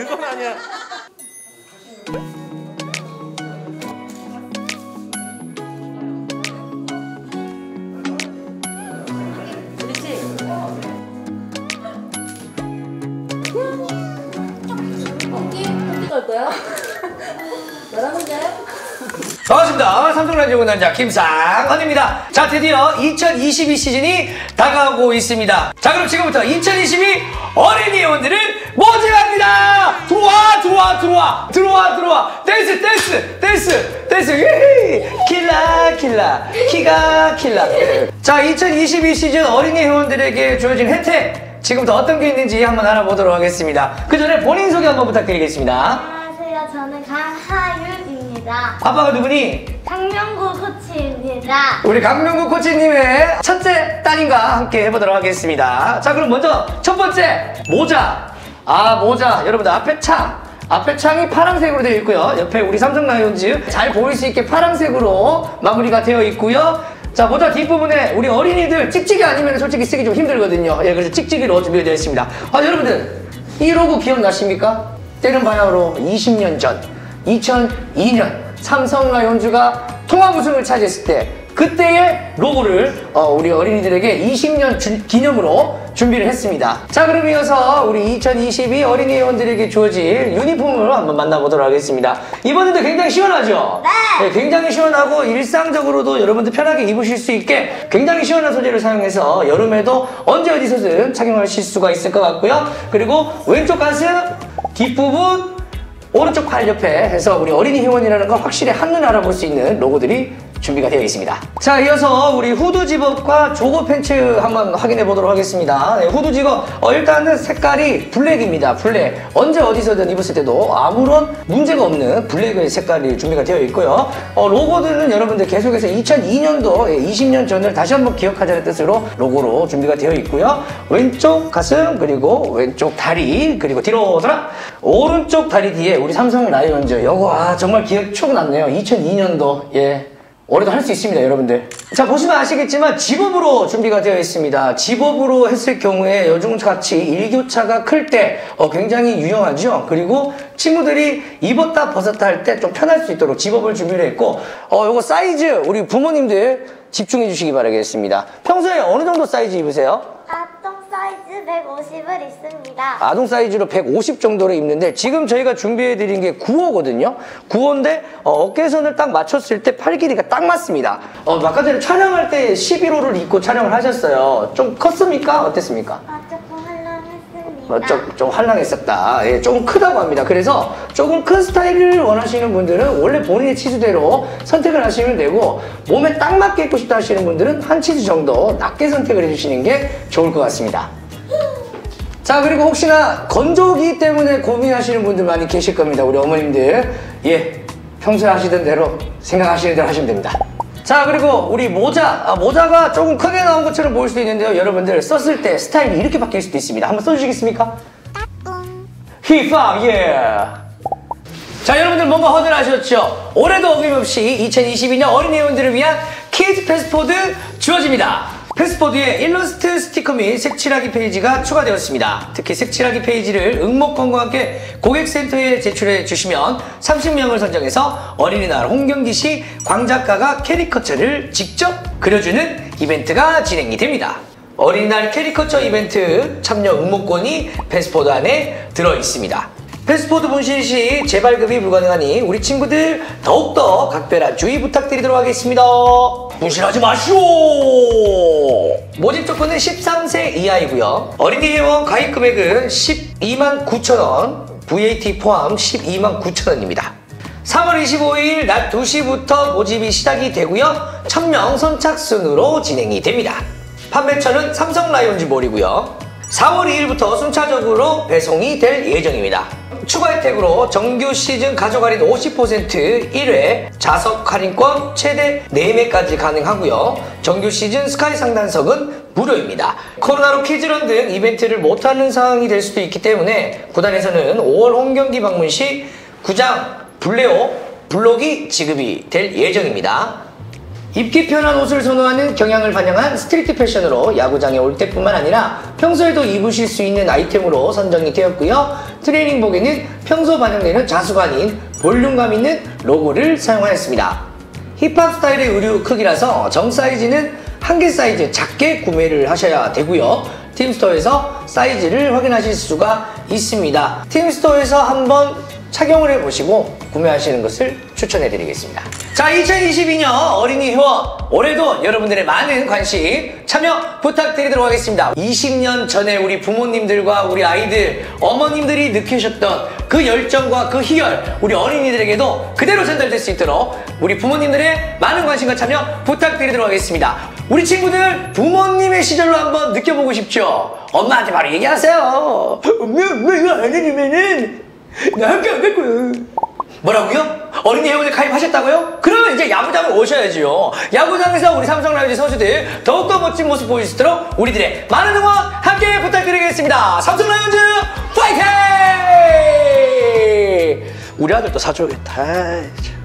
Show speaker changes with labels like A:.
A: 그건 아니야.
B: 갈 거야? 나랑 혼자요?
C: 반갑습니다. 삼성라디오 군단장 김상헌입니다. 자, 드디어 2022 시즌이 다가오고 있습니다. 자, 그럼 지금부터 2022 어린이 회원들을 모집합니다. 들어와. 댄스. 킬라. 키가. 자, 2022 시즌 어린이 회원들에게 주어진 혜택, 지금부터 어떤 게 있는지 한번 알아보도록 하겠습니다. 그 전에 본인 소개 한번 부탁드리겠습니다.
D: 안녕하세요. 저는 강하율입니다.
C: 아빠가 누구니?
D: 강명구 코치입니다.
C: 우리 강명구 코치님의 첫째 딸인가 함께 해보도록 하겠습니다. 자, 그럼 먼저 첫 번째 모자. 모자 여러분들 앞에 창이 파란색으로 되어 있고요. 옆에 우리 삼성 라이온즈 잘 보일 수 있게 파란색으로 마무리가 되어 있고요. 자, 모자 뒷부분에 우리 어린이들 찍찍이 아니면 솔직히 쓰기 좀 힘들거든요. 예, 그래서 찍찍이로 준비되어 있습니다. 여러분들 이 로고 기억나십니까? 때는 바야흐로 20년 전 2002년 삼성 라이온즈가 통합 우승을 차지했을 때 그때의 로고를 우리 어린이들에게 20년 기념으로 준비를 했습니다. 자, 그럼 이어서 우리 2022 어린이 회원들에게 주어질 유니폼을 한번 만나보도록 하겠습니다. 이번에도 굉장히 시원하죠?
D: 네!
C: 굉장히 시원하고 일상적으로도 여러분들 편하게 입으실 수 있게 굉장히 시원한 소재를 사용해서 여름에도 언제 어디서든 착용하실 수가 있을 것 같고요. 그리고 왼쪽 가슴, 뒷부분, 오른쪽 팔 옆에 해서 우리 어린이 회원이라는 걸 확실히 한눈에 알아볼 수 있는 로고들이 준비가 되어 있습니다. 자, 이어서 우리 후드 집업과 조거 팬츠 한번 확인해 보도록 하겠습니다. 네, 후드 집업 일단은 색깔이 블랙입니다. 블랙. 언제 어디서든 입었을 때도 아무런 문제가 없는 블랙의 색깔이 준비가 되어 있고요. 로고들은 여러분들 계속해서 2002년도 20년 전을 다시 한번 기억하자는 뜻으로 로고로 준비가 되어 있고요. 왼쪽 가슴, 그리고 왼쪽 다리, 그리고 뒤로 돌아 오른쪽 다리 뒤에 우리 삼성 라이온즈. 요거 정말 기억 추억 났네요. 2002년도. 예. 올해도 할 수 있습니다, 여러분들. 자, 보시면 아시겠지만 집업으로 준비가 되어 있습니다. 집업으로 했을 경우에 요즘같이 일교차가 클 때 굉장히 유용하죠. 그리고 친구들이 입었다 벗었다 할 때 좀 편할 수 있도록 집업을 준비를 했고, 요거 사이즈 우리 부모님들 집중해 주시기 바라겠습니다. 평소에 어느 정도 사이즈 입으세요?
D: 아동 사이즈 150을 입습니다.
C: 아동 사이즈로 150 정도로 입는데 지금 저희가 준비해드린 게 9호거든요. 9호인데 어깨선을 딱 맞췄을 때 팔 길이가 딱 맞습니다. 아까 전에 촬영할 때 11호를 입고 촬영을 하셨어요. 좀 컸습니까? 어땠습니까?
D: 조금 활랑했습니다.
C: 좀 활랑했었다. 예, 조금 크다고 합니다. 그래서 조금 큰 스타일을 원하시는 분들은 원래 본인의 치수대로 선택을 하시면 되고, 몸에 딱 맞게 입고 싶다 하시는 분들은 한 치수 정도 낮게 선택을 해주시는 게 좋을 것 같습니다. 자, 그리고 혹시나 건조기 때문에 고민하시는 분들 많이 계실 겁니다. 우리 어머님들. 예, 평소에 하시던 대로 생각하시는 대로 하시면 됩니다. 자, 그리고 우리 모자가 조금 크게 나온 것처럼 보일 수도 있는데요. 여러분들 썼을 때 스타일이 이렇게 바뀔 수도 있습니다. 한번 써주시겠습니까? 힙합, 예. 자, 여러분들 뭔가 허전하셨죠? 올해도 어김없이 2022년 어린이 회원들을 위한 키즈 패스포드 주어집니다. 패스포드에 일러스트 스티커 및 색칠하기 페이지가 추가되었습니다. 특히 색칠하기 페이지를 응모권과 함께 고객센터에 제출해 주시면 30명을 선정해서 어린이날 홈경기 시 광작가가 캐리커처를 직접 그려주는 이벤트가 진행이 됩니다. 어린이날 캐리커처 이벤트 참여 응모권이 패스포드 안에 들어있습니다. 패스포드 분실 시 재발급이 불가능하니 우리 친구들 더욱더 각별한 주의 부탁드리도록 하겠습니다. 분실하지 마시오. 모집 조건은 13세 이하이고요. 어린이 회원 가입 금액은 12만 9천원, VAT 포함 12만 9천원입니다. 3월 25일 낮 2시부터 모집이 시작이 되고요. 1000명 선착순으로 진행이 됩니다. 판매처는 삼성 라이온즈몰이고요. 4월 2일부터 순차적으로 배송이 될 예정입니다. 추가 혜택으로 정규 시즌 가족 할인 50% 1회 좌석 할인권 최대 4매까지 가능하고요. 정규 시즌 스카이 상단석은 무료입니다. 코로나로 키즈런 등 이벤트를 못하는 상황이 될 수도 있기 때문에 구단에서는 5월 홈경기 방문 시 구장 블레오 블록이 지급이 될 예정입니다. 입기 편한 옷을 선호하는 경향을 반영한 스트리트 패션으로 야구장에 올 때뿐만 아니라 평소에도 입으실 수 있는 아이템으로 선정이 되었고요. 트레이닝복에는 평소 반영되는 자수가 아닌 볼륨감 있는 로고를 사용하였습니다. 힙합 스타일의 의류 크기라서 정 사이즈는 한개 사이즈 작게 구매를 하셔야 되고요. 팀스토어에서 사이즈를 확인하실 수가 있습니다. 팀스토어에서 한번 착용을 해보시고 구매하시는 것을 추천해드리겠습니다. 자, 2022년 어린이 회원, 올해도 여러분들의 많은 관심, 참여 부탁드리도록 하겠습니다. 20년 전에 우리 부모님들과 우리 아이들, 어머님들이 느끼셨던 그 열정과 그 희열, 우리 어린이들에게도 그대로 전달될 수 있도록 우리 부모님들의 많은 관심과 참여 부탁드리도록 하겠습니다. 우리 친구들 부모님의 시절로 한번 느껴보고 싶죠? 엄마한테 바로 얘기하세요. 엄마 이거 안 해주면은 나 학교 안 갈 거야. 뭐라고요? 어린이 회원에 가입하셨다고요? 그러면 이제 야구장을 오셔야죠. 야구장에서 우리 삼성 라이온즈 선수들 더욱더 멋진 모습 보일 수 있도록 우리들의 많은 응원 함께 부탁드리겠습니다. 삼성 라이온즈 파이팅! 우리 아들도 사줘야겠다.